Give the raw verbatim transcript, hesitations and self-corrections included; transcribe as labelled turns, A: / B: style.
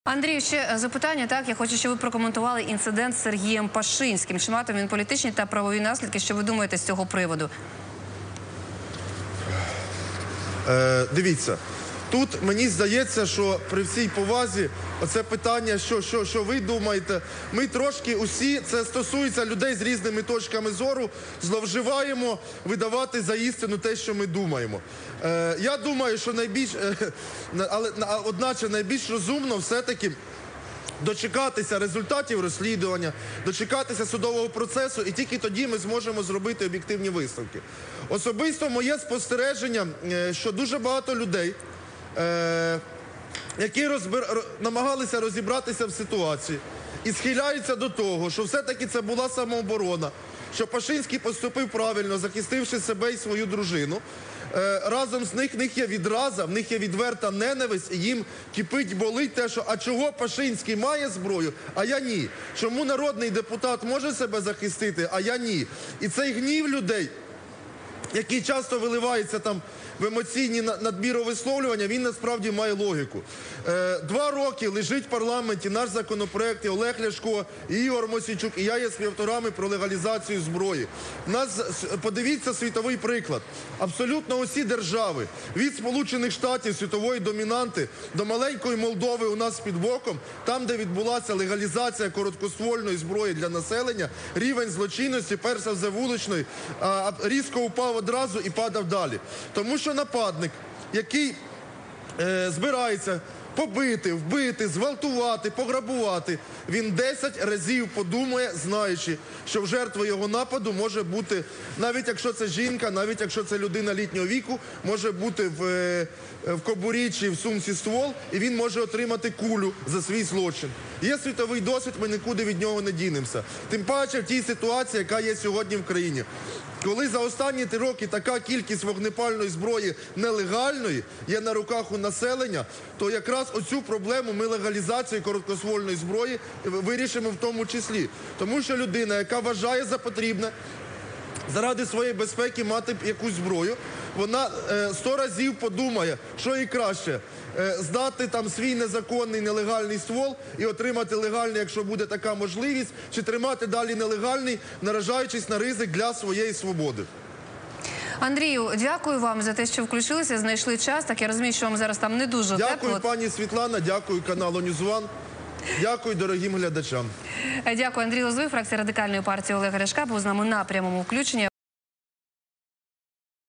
A: Андрію, ще запитання. Так, я хочу, щоб ви прокоментували інцидент з Сергієм Пашинським. Чи матиме він політичні та правові наслідки? Що ви думаєте з цього приводу?
B: Е, дивіться, тут мені здається, що при всій повазі оце питання, що, що, що ви думаєте, ми трошки усі, це стосується людей з різними точками зору, зловживаємо видавати за істину те, що ми думаємо. Е, я думаю, що найбільш, е, але одначе найбільш розумно все-таки дочекатися результатів розслідування, дочекатися судового процесу, і тільки тоді ми зможемо зробити об'єктивні висновки. Особисто моє спостереження, що дуже багато людей, е, які розбир... намагалися розібратися в ситуації і схиляються до того, що все-таки це була самооборона, що Пашинський поступив правильно, захистивши себе і свою дружину. Разом з них, в них є відраза, в них є відверта ненависть, і їм кипить, болить те, що а чого Пашинський має зброю, а я ні. Чому народний депутат може себе захистити, а я ні. І цей гнів людей, який часто виливається там в емоційні надміровисловлювання, він насправді має логіку. Е, два роки лежить в парламенті наш законопроект, і Олег Ляшко, і Ігор Мосійчук, і я є співавторами про легалізацію зброї. У нас, подивіться, світовий приклад. Абсолютно усі держави, від Сполучених Штатів, світової домінанти, до маленької Молдови у нас під боком, там, де відбулася легалізація короткоствольної зброї для населення, рівень злочинності, перш за все вуличної, а, різко упав одразу і падав далі. Тому що нападник, який е, збирається побити, вбити, зґвалтувати, пограбувати, він десять разів подумає, знаючи, що в жертві його нападу може бути, навіть якщо це жінка, навіть якщо це людина літнього віку, може бути в, е, в кобурі чи в сумці ствол, і він може отримати кулю за свій злочин. Є світовий досвід, ми нікуди від нього не дінемося. Тим паче в тій ситуації, яка є сьогодні в країні. Коли за останні три роки така кількість вогнепальної зброї нелегальної є на руках у населення, то якраз оцю проблему ми легалізацією короткоствольної зброї вирішимо в тому числі. Тому що людина, яка вважає за потрібне заради своєї безпеки мати якусь зброю, вона сто е, разів подумає, що їй краще е, здати там свій незаконний, нелегальний ствол і отримати легальний, якщо буде така можливість, чи тримати далі нелегальний, наражаючись на ризик для своєї свободи.
A: Андрію, дякую вам за те, що включилися, знайшли час. Так, я розумію, що вам зараз там не дуже
B: дякую,
A: тепло.
B: Дякую, пані Світлана, дякую каналу Ньюзван. Дякую дорогим глядачам.
A: Дякую, Андрій Лозовий, фракція Радикальної партії Олега Ляшка, був з нами на прямому включенні.